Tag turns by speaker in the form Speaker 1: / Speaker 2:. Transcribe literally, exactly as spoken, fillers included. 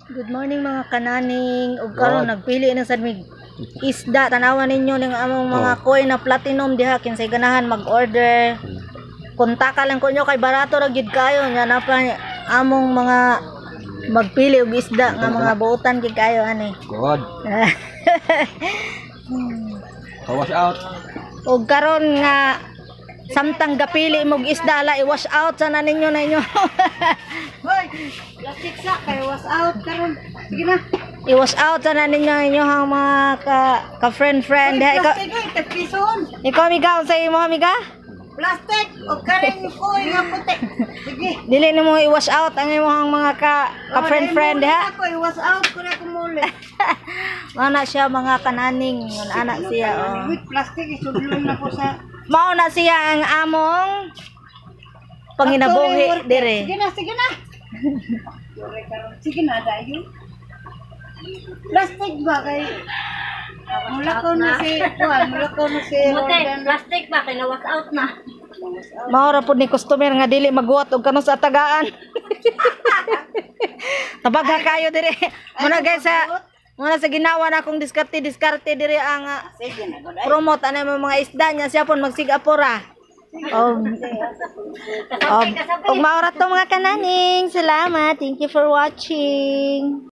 Speaker 1: Good morning mga kananing. Ug karon nagpili na sad mig isda. Tanawan ninyo ning among mga
Speaker 2: Oh.
Speaker 1: koy na platinum diha kinsay ganahan mag-order. Kontak lang ko nyo kay barato ra gid kayo nya na pa among mga magpili og isda nga mga buutan gid kayo ani.
Speaker 2: Good. So wash out.
Speaker 1: Ug karon nga samtang gapili mog isda la i-wash out sana ninyo na inyo. Hoy, plastic sa kay wash out karon. Sige na. I-wash out sana ninyo inyo ang mga ka, ka friend friend. Hoy, ikaw, ikaw amiga unsa imo amiga?
Speaker 3: Plastic o karing ko nga puti. Sige.
Speaker 1: Dili nimo i-wash out ang imong mga ka, ka friend friend ha.
Speaker 3: Ako i-wash out ko na kumuli.
Speaker 1: Mana siya mga kananing, mga anak siya oh.
Speaker 3: With plastic isudlon na ko sa
Speaker 1: Mao na siya ang among panginabuhi dire.
Speaker 3: Sige na, sige na. Sige na dayo. Plastic ba kay mula ko na si Juan, mula ko na si Rodan.
Speaker 4: Plastic ba kay na-wash out na.
Speaker 1: Mao ra pud ni customer nga dili magbuhat og kanos sa tagaan. Tabagha kayo dire. Muna guys sa muna sa ginawa na akong diskarte diskarte dire ang uh,
Speaker 3: Sige na, good.
Speaker 1: promote ana mga isda niya siya pon magsigapura. Og og og maorat to mga kananing. Salamat. Thank you for watching.